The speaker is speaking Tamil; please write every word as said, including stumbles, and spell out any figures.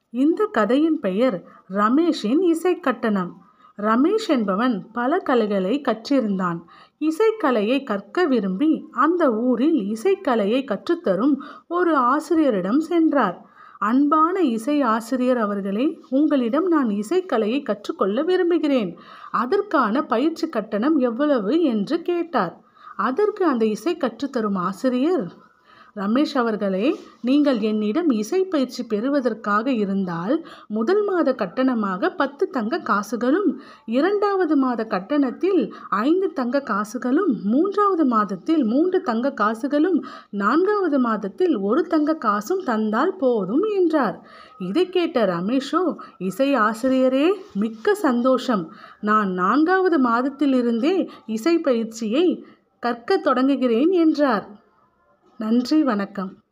இந்த கதையின் பெயர் ரமேஷின் இசை கட்டணம். ரமேஷ் என்பவன் பல கலைகளை கற்றிருந்தான். இசைக்கலையை கற்க விரும்பி அந்த ஊரில் இசைக்கலையை கற்றுத்தரும் ஒரு ஆசிரியரிடம் சென்றார். அன்பான இசை ஆசிரியர் அவர்களே, உங்களிடம் நான் இசைக்கலையை கற்றுக்கொள்ள விரும்புகிறேன். அதற்கான பயிற்சி கட்டணம் எவ்வளவு என்று கேட்டார். அதற்கு அந்த இசை கற்றுத்தரும் ஆசிரியர், ரமேஷ் அவர்களே, நீங்கள் என்னிடம் இசை பயிற்சி பெறுவதற்காக இருந்தால் முதல் மாத கட்டணமாக பத்து தங்க காசுகளும், இரண்டாவது மாத கட்டணத்தில் ஐந்து தங்க காசுகளும், மூன்றாவது மாதத்தில் மூன்று தங்க காசுகளும், நான்காவது மாதத்தில் ஒரு தங்க காசும் தந்தால் போதும் என்றார். இதை கேட்ட ரமேஷோ, இசை ஆசிரியரே, மிக்க சந்தோஷம். நான் நான்காவது மாதத்திலிருந்தே இசை பயிற்சியை கற்க தொடங்குகிறேன் என்றார். நன்றி, வணக்கம்.